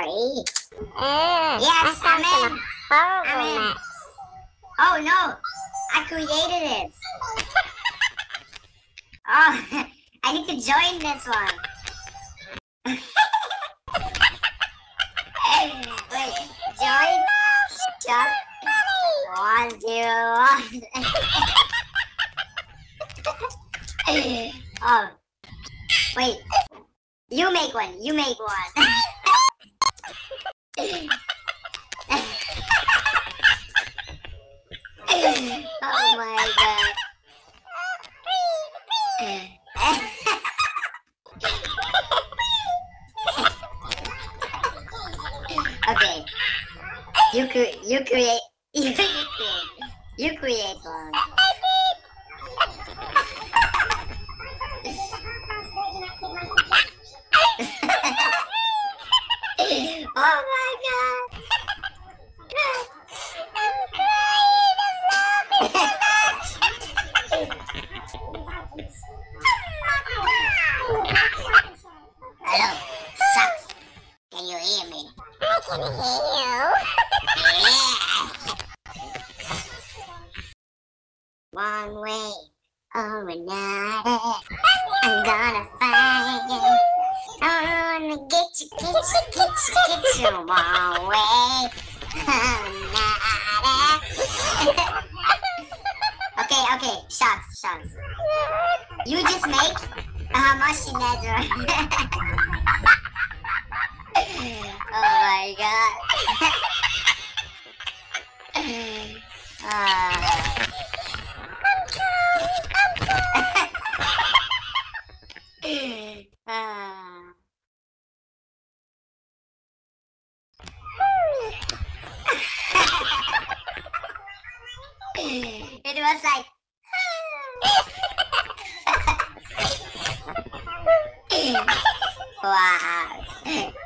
sorry. Yes, I'm in. I'm in. Oh no, I created it. Oh, I need to join this one. Wait, join? Shut. 101. Oh, wait. You make one. You make one. Oh my god. Okay. You create you create one. Oh my god. Hello, sucks. Can you hear me? I can hear you. Yeah. One way or another, I'm gonna find you. I'm gonna get you one way or another. Okay, shots. You just make a machine network. Oh my god. It was like wow.